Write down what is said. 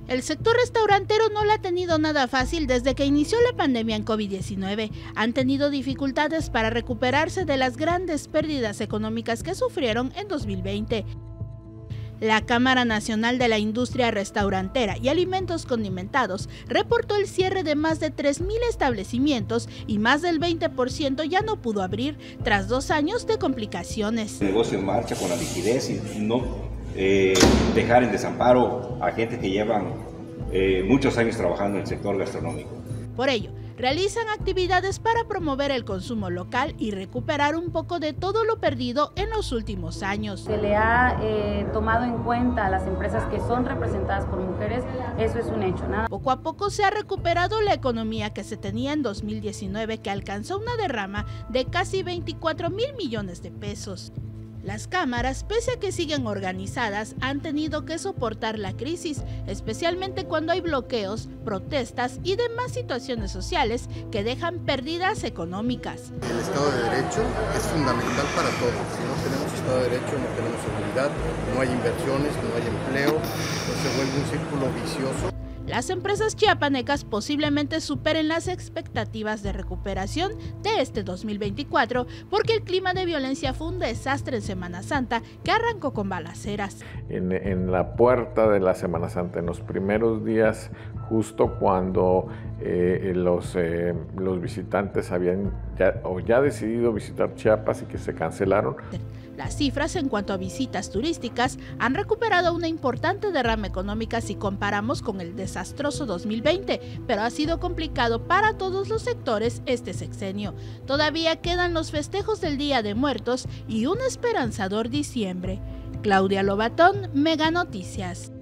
El sector restaurantero no lo ha tenido nada fácil desde que inició la pandemia en COVID-19. Han tenido dificultades para recuperarse de las grandes pérdidas económicas que sufrieron en 2020. La Cámara Nacional de la Industria Restaurantera y Alimentos Condimentados reportó el cierre de más de 3,000 establecimientos y más del 20% ya no pudo abrir tras 2 años de complicaciones. El negocio en marcha con la liquidez y no dejar en desamparo a gente que llevan muchos años trabajando en el sector gastronómico. Por ello, realizan actividades para promover el consumo local y recuperar un poco de todo lo perdido en los últimos años. Se le ha tomado en cuenta a las empresas que son representadas por mujeres, eso es un hecho. Poco a poco se ha recuperado la economía que se tenía en 2019, que alcanzó una derrama de casi 24,000 millones de pesos. Las cámaras, pese a que siguen organizadas, han tenido que soportar la crisis, especialmente cuando hay bloqueos, protestas y demás situaciones sociales que dejan pérdidas económicas. El Estado de Derecho es fundamental para todos. Si no tenemos Estado de Derecho, no tenemos seguridad, no hay inversiones, no hay empleo, entonces se vuelve un círculo vicioso. Las empresas chiapanecas posiblemente superen las expectativas de recuperación de este 2024 porque el clima de violencia fue un desastre en Semana Santa que arrancó con balaceras. En la puerta de la Semana Santa, en los primeros días, justo cuando los visitantes habían ya decidido visitar Chiapas y que se cancelaron. Las cifras en cuanto a visitas turísticas han recuperado una importante derrama económica si comparamos con el desastroso 2020, pero ha sido complicado para todos los sectores este sexenio. Todavía quedan los festejos del Día de Muertos y un esperanzador diciembre. Claudia Lobatón, Mega Noticias.